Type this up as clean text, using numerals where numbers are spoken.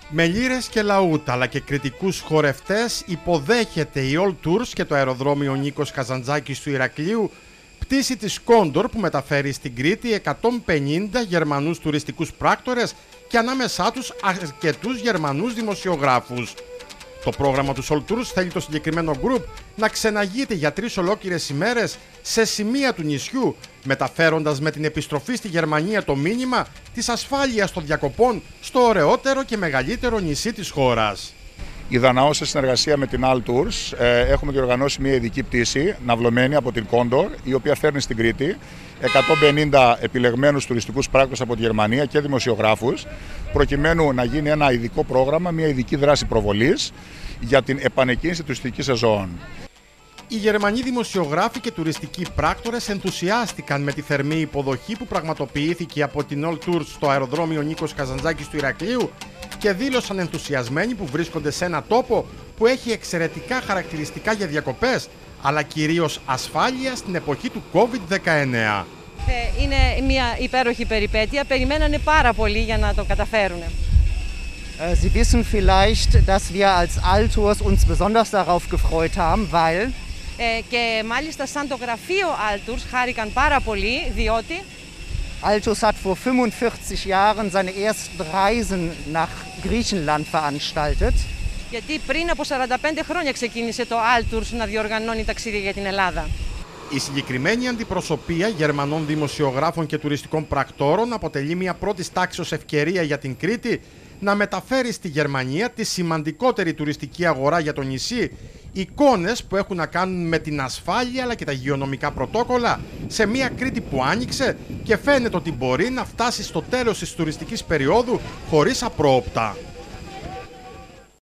Με λύρες και λαούτα αλλά και κριτικούς χορευτές υποδέχεται η All Tours και το αεροδρόμιο Νίκος Καζαντζάκης του Ηρακλείου πτήση της Κόντορ που μεταφέρει στην Κρήτη 150 Γερμανούς τουριστικούς πράκτορες και ανάμεσά τους αρκετούς Γερμανούς δημοσιογράφους. Το πρόγραμμα του All Tours θέλει το συγκεκριμένο γκρουπ να ξεναγείται για 3 ολόκληρες ημέρες σε σημεία του νησιού, μεταφέροντας με την επιστροφή στη Γερμανία το μήνυμα της ασφάλειας των διακοπών στο ωραιότερο και μεγαλύτερο νησί της χώρας. Η Δαναό, σε συνεργασία με την All Tours, έχουμε διοργανώσει μια ειδική πτήση ναυλωμένη από την Κόντορ, η οποία φέρνει στην Κρήτη 150 επιλεγμένους τουριστικούς πράκτορες από τη Γερμανία και δημοσιογράφους, προκειμένου να γίνει ένα ειδικό πρόγραμμα, μια ειδική δράση προβολής για την επανεκκίνηση τουριστικής σεζόν. Οι Γερμανοί δημοσιογράφοι και τουριστικοί πράκτορες ενθουσιάστηκαν με τη θερμή υποδοχή που πραγματοποιήθηκε από την All Tours στο αεροδρόμιο Νίκος Καζαντζάκης του Ηρακλείου και δήλωσαν ενθουσιασμένοι που βρίσκονται σε ένα τόπο που έχει εξαιρετικά χαρακτηριστικά για διακοπές, αλλά κυρίως ασφάλεια στην εποχή του COVID-19. Είναι μια υπέροχη περιπέτεια, περιμένανε πάρα πολύ για να το καταφέρουν. Sie wissen vielleicht, dass wir als All Tours uns besonders darauf gefreut haben, weil και μάλιστα σαν το γραφείο All Tours χάρηκαν πάρα πολύ, διότι All Tours hat vor 45 Jahren seine ersten Reisen nach Griechenland veranstaltet. Γιατί πριν από 45 χρόνια ξεκίνησε το All Tours να διοργανώνει ταξίδια για την Ελλάδα. Η συγκεκριμένη αντιπροσωπεία Γερμανών δημοσιογράφων και τουριστικών πρακτόρων αποτελεί μια πρώτης τάξης ευκαιρία για την Κρήτη να μεταφέρει στη Γερμανία τη σημαντικότερη τουριστική αγορά για το νησί, εικόνες που έχουν να κάνουν με την ασφάλεια αλλά και τα υγειονομικά πρωτόκολλα σε μια Κρήτη που άνοιξε και φαίνεται ότι μπορεί να φτάσει στο τέλος της τουριστικής περίοδου χωρίς απρόοπτα.